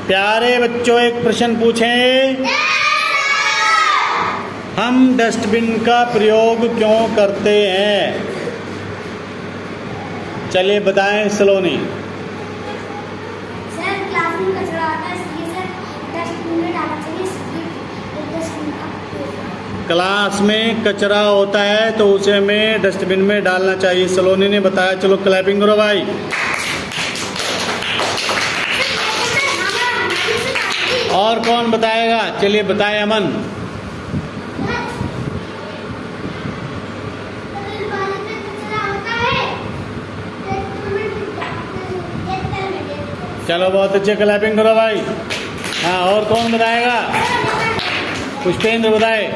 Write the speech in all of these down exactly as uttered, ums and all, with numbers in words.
प्यारे बच्चों, एक प्रश्न पूछें। हम डस्टबिन का प्रयोग क्यों करते हैं? चलिए बताएं सलोनी। सर, क्लास में कचरा आता है, इसलिए सर डस्टबिन में डालना चाहिए। डस्टबिन का क्लास में कचरा होता है तो उसे हमें डस्टबिन में डालना चाहिए, सलोनी ने बताया। चलो क्लैपिंग करो भाई। और कौन बताएगा? चलिए बताएं अमन। चलो बहुत अच्छे, क्लैपिंग करो भाई। हाँ, और कौन बताएगा? पुष्पेंद्र बताए।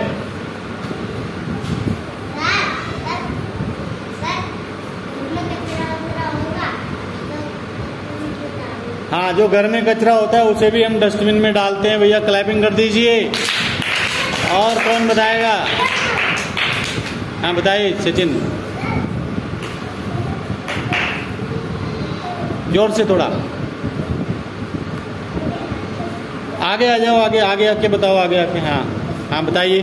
हाँ, जो घर में कचरा होता है उसे भी हम डस्टबिन में डालते हैं। भैया क्लैपिंग कर दीजिए। और कौन बताएगा? हाँ बताइए सचिन, जोर से थोड़ा आगे आ जाओ। आगे आगे आके बताओ, आगे आके। हाँ हाँ बताइए,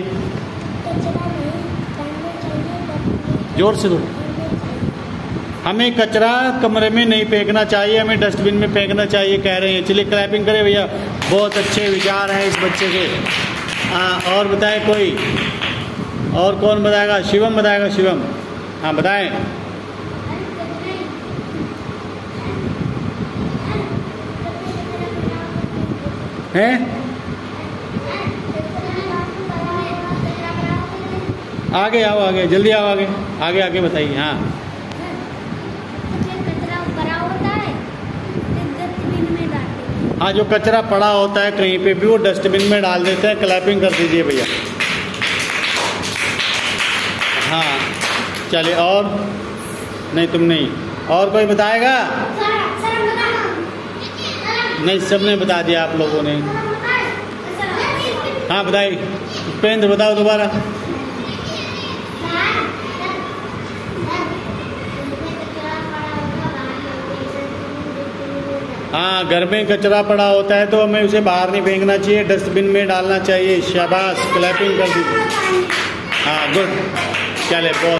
जोर से थोड़ा। हमें कचरा कमरे में नहीं फेंकना चाहिए, हमें डस्टबिन में फेंकना चाहिए कह रहे हैं। चलिए क्लैपिंग करें भैया, बहुत अच्छे विचार हैं इस बच्चे के। हाँ, और बताएं कोई, और कौन बताएगा? शिवम बताएगा, शिवम। हाँ बताएं। हैं? आगे आओ, आगे जल्दी आओ, आगे आगे आगे बताइए। हाँ हाँ, जो कचरा पड़ा होता है कहीं पे भी वो डस्टबिन में डाल देते हैं। क्लैपिंग कर दीजिए भैया। हाँ चलिए, और नहीं तुम नहीं, और कोई बताएगा? नहीं, सबने बता दिया आप लोगों ने। हाँ बताइए, उपेंद्र बताओ दोबारा। हाँ, घर में कचरा पड़ा होता है तो हमें उसे बाहर नहीं फेंकना चाहिए, डस्टबिन में डालना चाहिए। शाबाश, क्लैपिंग कर दीजिए। हाँ गुड, चले बहुत।